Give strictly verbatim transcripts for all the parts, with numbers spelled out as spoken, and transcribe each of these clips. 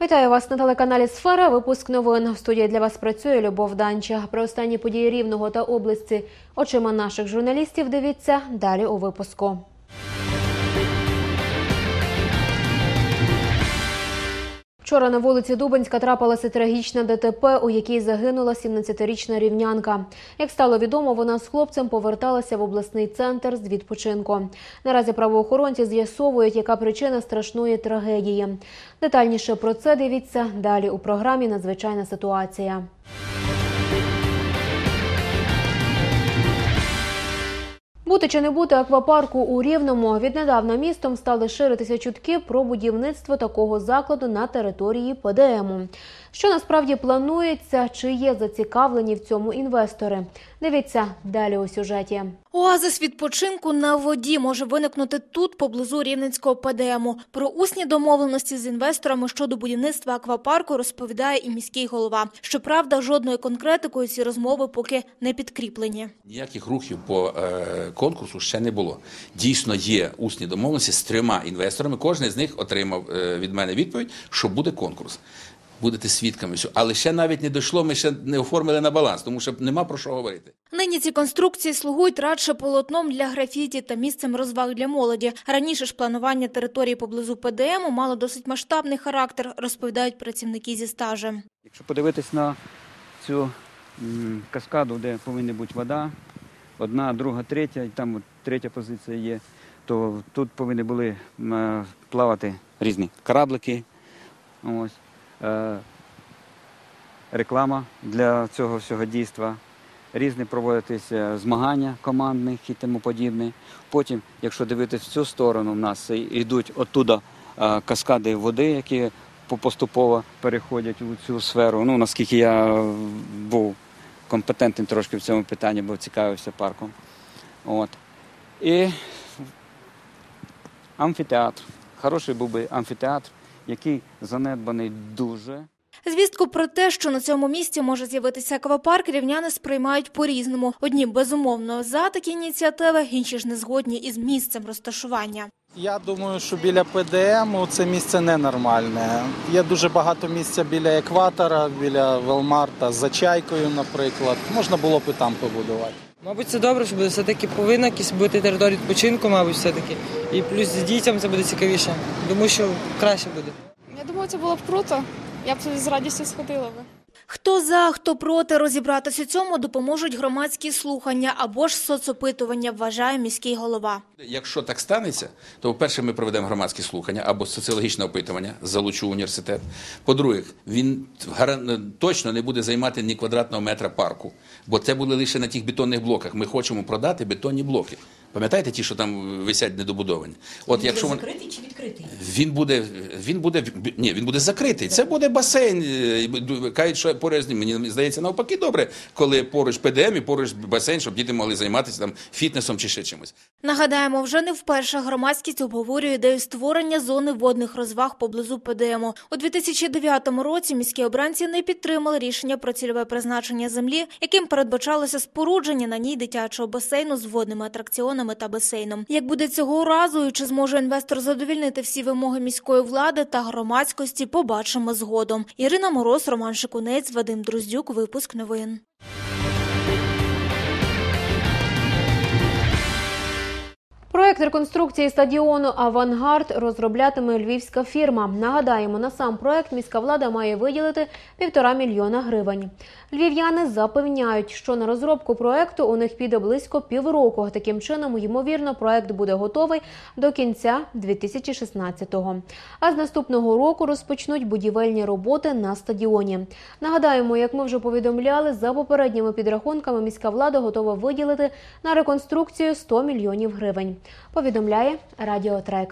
Вітаю вас на телеканалі «Сфера». Випуск новин. В студії для вас працює Любов Данча. Про останні події Рівного та області очима наших журналістів дивіться далі у випуску. Вчора на вулиці Дубенська трапилася трагічна ДТП, у якій загинула сімнадцятирічна рівнянка. Як стало відомо, вона з хлопцем поверталася в обласний центр з відпочинку. Наразі правоохоронці з'ясовують, яка причина страшної трагедії. Детальніше про це дивіться далі у програмі «Надзвичайна ситуація». Бути чи не бути аквапарку у Рівному, віднедавна містом стали ширитися чутки про будівництво такого закладу на території Пе Де Ему. Що насправді планується, чи є зацікавлені в цьому інвестори? Дивіться далі у сюжеті. Оазис відпочинку на воді може виникнути тут, поблизу Рівненського Пе Де Ему. Про усні домовленості з інвесторами щодо будівництва аквапарку розповідає і міський голова. Щоправда, жодною конкретикою ці розмови поки не підкріплені. Ніяких рухів по е, конкурсу ще не було. Дійсно є усні домовленості з трьома інвесторами. Кожен з них отримав е, від мене відповідь, що буде конкурс. Будете свідками. Але ще навіть не дійшло, ми ще не оформили на баланс, тому що нема про що говорити. Нині ці конструкції слугують радше полотном для графіті та місцем розваг для молоді. Раніше ж планування території поблизу Пе Де Ему мало досить масштабний характер, розповідають працівники зі стажем. Якщо подивитись на цю м, каскаду, де повинна бути вода, одна, друга, третя, і там от третя позиція є, то тут повинні були м, плавати різні кораблики. Ось. Реклама для цього всього дійства, різні проводитися змагання командних і тому подібне. Потім, якщо дивитися в цю сторону, в нас йдуть оттуда каскади води, які поступово переходять у цю сферу. Ну, наскільки я був компетентним трошки в цьому питанні, бо цікавився парком. От. І амфітеатр. Хороший був би амфітеатр, який занедбаний дуже. Звістку про те, що на цьому місці може з'явитися аквапарк, рівняни сприймають по-різному. Одні безумовно за такі ініціативи, інші ж не згодні із місцем розташування. Я думаю, що біля Пе Де Ему це місце ненормальне. Є дуже багато місця біля екватора, біля Велмарта, за Чайкою, наприклад. Можна було б і там побудувати. Мабуть, це добре, що буде все-таки повинна якісь бути територія відпочинку, мабуть, все-таки. І плюс з дітям це буде цікавіше. Думаю, що краще буде. Я думаю, це було б круто. Я б з радістю сходила би. Хто за, хто проти, розібратися у цьому допоможуть громадські слухання або ж соцопитування, вважає міський голова. Якщо так станеться, то, по-перше, ми проведемо громадські слухання або соціологічне опитування, залучу університет. По-друге, він точно не буде займати ні квадратного метра парку, бо це були лише на тих бетонних блоках. Ми хочемо продати бетонні блоки. Пам'ятаєте ті, що там висять недобудовані? От, він якщо буде він... закритий чи відкритий? Він буде, він буде, ні, він буде закритий. Це буде басейн. Кажуть, що поруч з ним, мені здається, навпаки добре, коли поруч Пе Де Ем і поруч басейн, щоб діти могли займатися там фітнесом чи ще чимось. Нагадаємо, вже не вперше громадськість обговорює ідею створення зони водних розваг поблизу Пе Де Ему. У дві тисячі дев'ятому році міські обранці не підтримали рішення про цільове призначення землі, яким передбачалося спорудження на ній дитячого басейну з водними атракціонами та басейном. Як буде цього разу і чи зможе інвестор задовільнити всі вимоги міської влади та громадськості, побачимо згодом. Ірина Мороз, Роман Шикунець, Вадим Друздюк. Випуск новин. Проєкт реконструкції стадіону «Авангард» розроблятиме львівська фірма. Нагадаємо, на сам проєкт міська влада має виділити півтора мільйона гривень. Львів'яни запевняють, що на розробку проєкту у них піде близько півроку. Таким чином, ймовірно, проєкт буде готовий до кінця дві тисячі шістнадцятого. А з наступного року розпочнуть будівельні роботи на стадіоні. Нагадаємо, як ми вже повідомляли, за попередніми підрахунками міська влада готова виділити на реконструкцію сто мільйонів гривень. Повідомляє Радіотрек.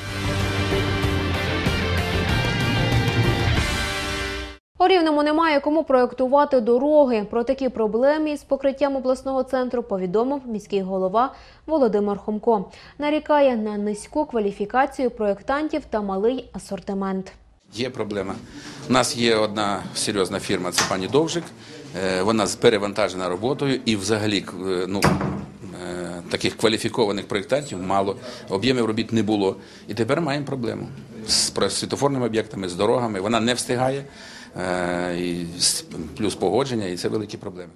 У Рівному немає кому проєктувати дороги. Про такі проблеми з покриттям обласного центру повідомив міський голова Володимир Хомко. Нарікає на низьку кваліфікацію проєктантів та малий асортимент. Є проблема. У нас є одна серйозна фірма, це пані Довжик. Вона перевантажена роботою і взагалі, ну, таких кваліфікованих проєктантів мало, об'ємів робіт не було. І тепер маємо проблему з світлофорними об'єктами, з дорогами. Вона не встигає, е, і плюс погодження, і це великі проблеми.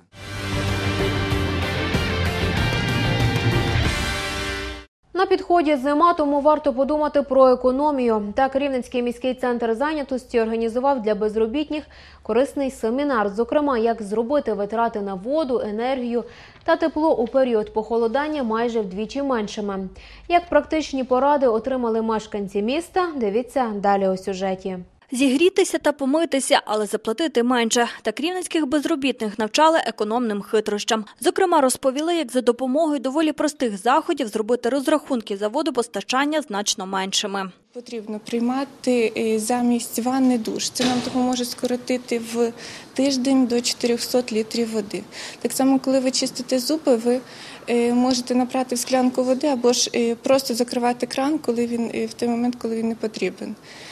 На підході зима, тому варто подумати про економію. Так, Рівненський міський центр зайнятості організував для безробітних корисний семінар. Зокрема, як зробити витрати на воду, енергію та тепло у період похолодання майже вдвічі меншими. Як практичні поради отримали мешканці міста, дивіться далі у сюжеті. Зігрітися та помитися, але заплатити менше. Так рівненських безробітних навчали економним хитрощам. Зокрема, розповіли, як за допомогою доволі простих заходів зробити розрахунки за водопостачання значно меншими. Потрібно приймати замість ванни душ. Це нам допоможе скоротити в тиждень до чотирьохсот літрів води. Так само, коли ви чистите зуби, ви можете набрати в склянку води або ж просто закривати кран, коли він в той момент, коли він не потрібен.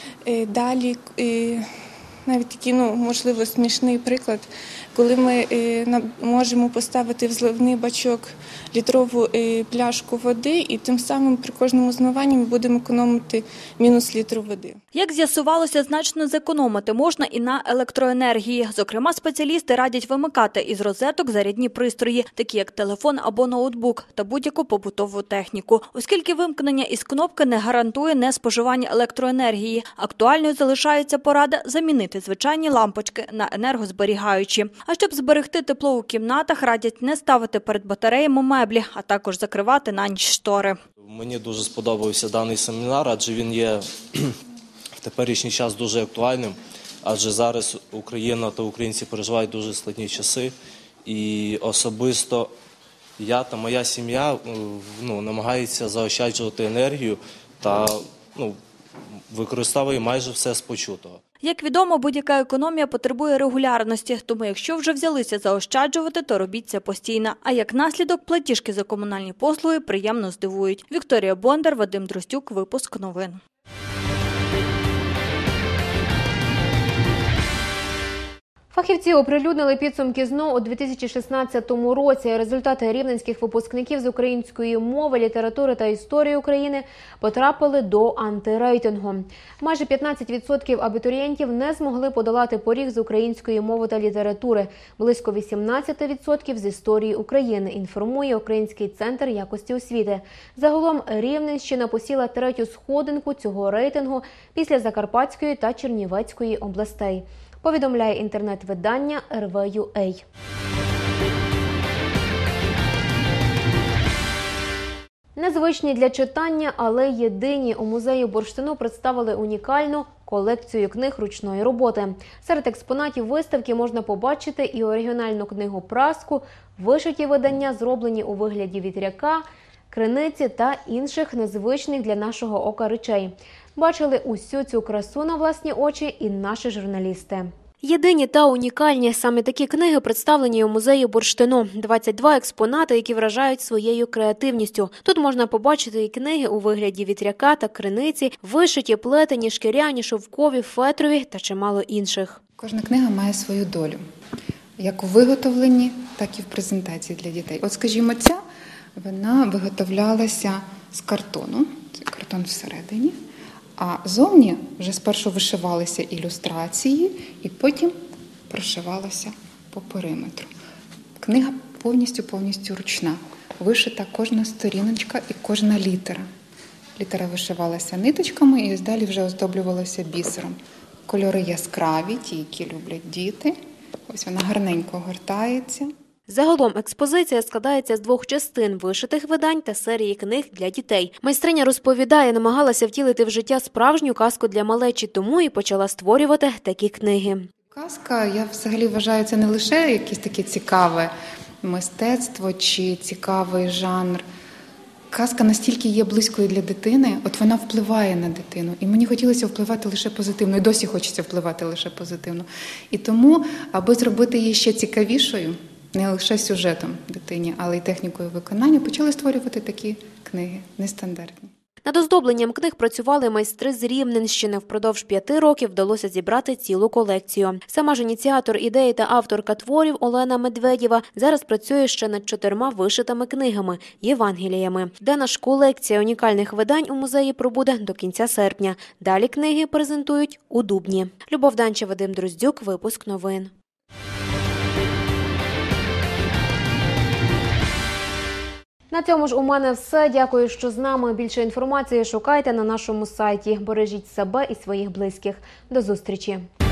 Далі, навіть такий, ну, можливо, смішний приклад, коли ми можемо поставити в зливний бачок літрову пляшку води, і тим самим при кожному змиванні ми будемо економити мінус літру води. Як з'ясувалося, значно зекономити можна і на електроенергії. Зокрема, спеціалісти радять вимикати із розеток зарядні пристрої, такі як телефон або ноутбук, та будь-яку побутову техніку. Оскільки вимкнення із кнопки не гарантує неспоживання електроенергії, актуальною залишається порада замінити звичайні лампочки на енергозберігаючі. А щоб зберегти тепло у кімнатах, радять не ставити перед батареями меблі, а також закривати на ніч штори. Мені дуже сподобався даний семінар, адже він є в теперішній час дуже актуальним, адже зараз Україна та українці переживають дуже складні часи. І особисто я та моя сім'я ну, намагається заощаджувати енергію та ну, використовує майже все з почутого. Як відомо, будь-яка економія потребує регулярності, тому якщо вже взялися заощаджувати, то робіть це постійно. А як наслідок, платіжки за комунальні послуги приємно здивують. Вікторія Бондар, Вадим Дростюк, випуск новин. Фахівці оприлюднили підсумки ЗНО у дві тисячі шістнадцятому році. Результати рівненських випускників з української мови, літератури та історії України потрапили до антирейтингу. Майже п'ятнадцять відсотків абітурієнтів не змогли подолати поріг з української мови та літератури. Близько вісімнадцять відсотків з історії України, інформує Український центр якості освіти. Загалом Рівненщина посіла третю сходинку цього рейтингу після Закарпатської та Чернівецької областей. Повідомляє інтернет-видання ер ве ю ей. Незвичні для читання, але єдині. У музеї бурштину представили унікальну колекцію книг ручної роботи. Серед експонатів виставки можна побачити і оригінальну книгу «Праску», вишиті видання, зроблені у вигляді вітряка, криниці та інших незвичних для нашого ока речей. Бачили усю цю красу на власні очі і наші журналісти. Єдині та унікальні – саме такі книги представлені у музеї бурштину. двадцять два експонати, які вражають своєю креативністю. Тут можна побачити і книги у вигляді вітряка та криниці, вишиті, плетені, шкіряні, шовкові, фетрові та чимало інших. Кожна книга має свою долю. Як у виготовленні, так і в презентації для дітей. От, скажімо, ця, вона виготовлялася з картону, це картон всередині. А зовні вже спершу вишивалися ілюстрації і потім прошивалася по периметру. Книга повністю-повністю ручна. Вишита кожна сторіночка і кожна літера. Літера вишивалася ниточками і далі вже оздоблювалася бісером. Кольори яскраві, ті, які люблять діти. Ось вона гарненько гортається. Загалом експозиція складається з двох частин – вишитих видань та серії книг для дітей. Майстриня розповідає, намагалася втілити в життя справжню казку для малечі, тому і почала створювати такі книги. Казка, я взагалі вважаю, це не лише якесь таке цікаве мистецтво чи цікавий жанр. Казка настільки є близькою для дитини, от вона впливає на дитину. І мені хотілося впливати лише позитивно, і досі хочеться впливати лише позитивно. І тому, аби зробити її ще цікавішою, не лише сюжетом дитині, але й технікою виконання, почали створювати такі книги нестандартні. Над оздобленням книг працювали майстри з Рівненщини. Впродовж п'яти років вдалося зібрати цілу колекцію. Сама ж ініціатор ідеї та авторка творів Олена Медведєва зараз працює ще над чотирма вишитими книгами – Євангеліями. Дана ж колекція унікальних видань у музеї пробуде до кінця серпня. Далі книги презентують у Дубні. Любов Данча, Вадим Дроздюк, випуск новин. На цьому ж у мене все. Дякую, що з нами. Більше інформації шукайте на нашому сайті. Бережіть себе і своїх близьких. До зустрічі!